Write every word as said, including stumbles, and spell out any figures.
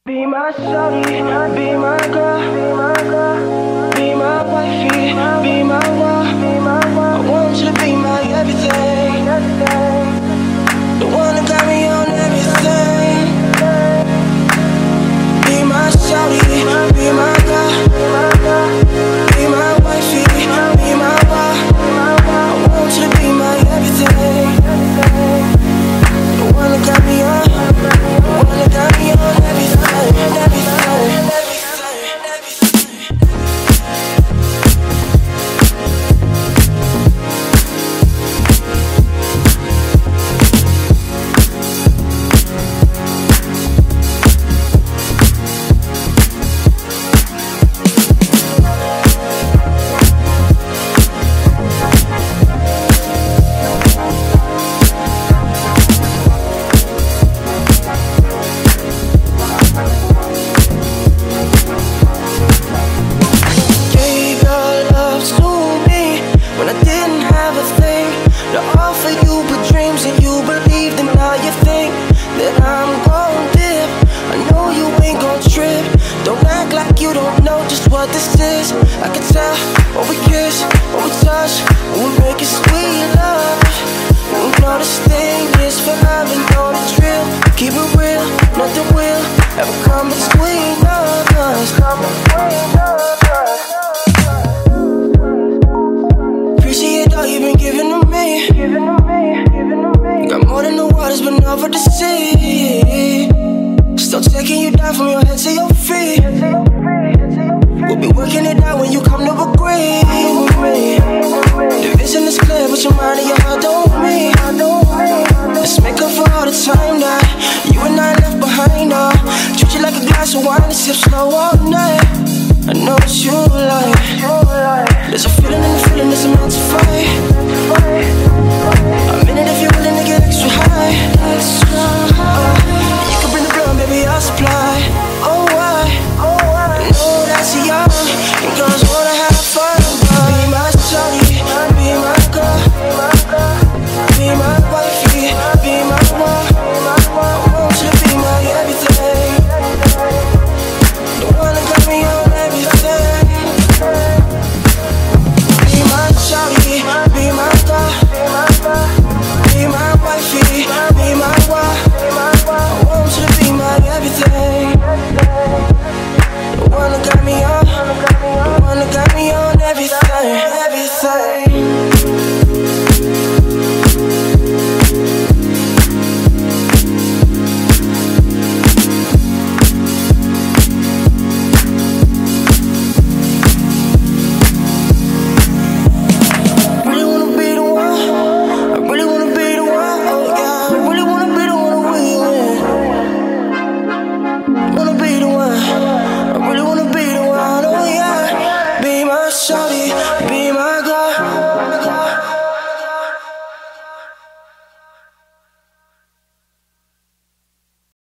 Be my shawty, be my girl, be my girl, be my wifey, be my wife. I want you to be my everything, the one that got me on everything. Be my shawty, be my girl, be my wifey, be my wife. I want you to be my everything, the one that got me on, the one that got me on everything, everything, everything. I'm in it if you're willing to get extra high.